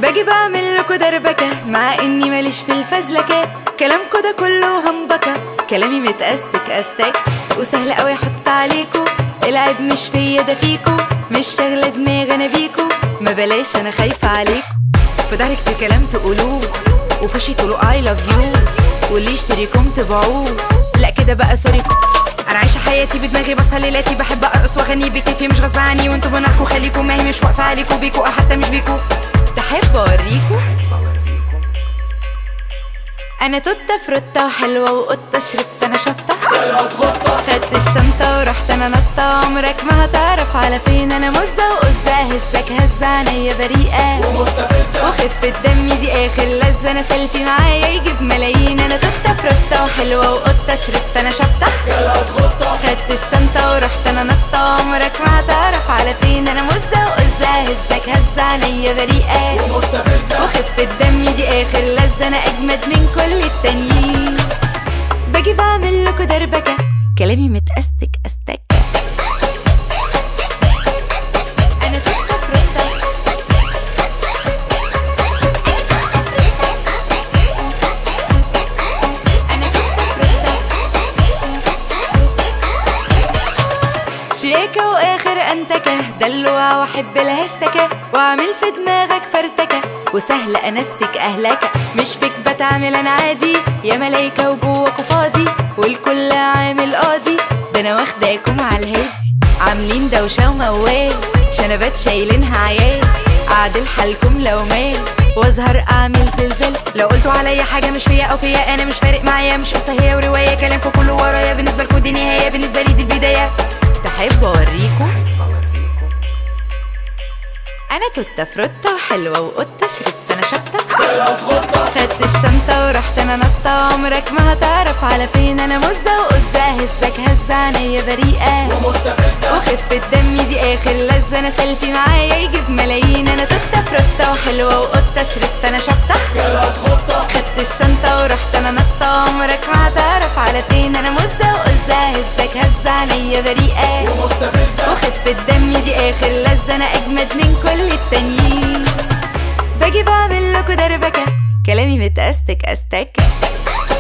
باجي بعمل لكوا دربكة مع اني ماليش في الفزلكة. كلامكوا ده كله همبكة، كلامي متأستك أستك وسهل قوي احط عليكوا. العيب مش فيا ده فيكوا، مش شاغلة دماغي انا بيكوا. ما بلاش انا خايفة عليكوا، في ضهري كتير كلام تقولوه وفي وشي تقولوا I love you، واللي يشتريكم تبيعوه. لا كده بقى سوري، انا عايشه حياتي بدماغي بسهر ليلاتي، بحب ارقص واغني بكيفي مش غصب عني. وانتوا بنحكوا خليكوا، ما هي مش واقفه عليكوا بيكوا او حتى مش بيكوا. تحب اوريكوا انا توته فروته وحلوه وقطه، شربت انا شفطه خدت الشنطه ورحت انا نطه. عمرك ما هتعرف على فين انا مزه وقزه، هزك هزه عينيا بريئه ومستفزه وخفه دمي دي اخر لذه. انا سيلفي معايا يجيب ملايين. انا توته فروته وحلوه وقطه، شربت انا شفطه خدت الشنطه ورحت انا نطه. عمرك ما هتعرف على فين انا مزه وقزه، هزك هزه عينيا بريئه ومستفزه وخفه دمي دي اخر لذه. انا اجمد من كل التانيين، باجي بعمل لكوا دربكة، كلامي متأستك أستك. أنا توته فروته أنا توته فروته شياكة وآخر أنتكة، دلوعة وأحب الهاشتكة وأعمل في دماغك فرتكة وسهل أنسك أهلكة. مش فيك بتعمل أنا عادي يا ملايكة وجواكوا فاضي والكل عامل قاضي. ده أنا واخداكم على الهادي، عاملين دوشة وموال، شنبات شايلينها عيال. أعدل حالكم لو مال واظهر أعمل زلزال. لو قلتوا عليا حاجة مش فيا أو فيا أنا، مش فارق معايا، مش قصة هي ورواية. كلامكوا كله ورايا، بالنسبة لكوا دي نهاية، بالنسبة لي دي البداية. تحب أوريكوا أنا توته فروته وحلوة وقطة، شربت أنا شفطة خدت الشنطة ورحت أنا نطة. عمرك ما هتعرف على فين أنا مزة وقزة، هزك هزة عينيا بريئة ومستفزة وخفة دمي دي آخر لذة. أنا سيلفي معايا يجيب ملايين. أنا توته فروته وحلوة وقطة، شربت أنا شفطة خدت الشنطة ورحت أنا نطة. عمرك ما هتعرف على فين أنا مزة وقزة، هزك هزة عينيا بريئة ومستفزة وخفة دمي دي آخر لذة. أنا أجمد من كل التانيين، باجي بعمل لكوا دربكة، كلامي متأستك أستك.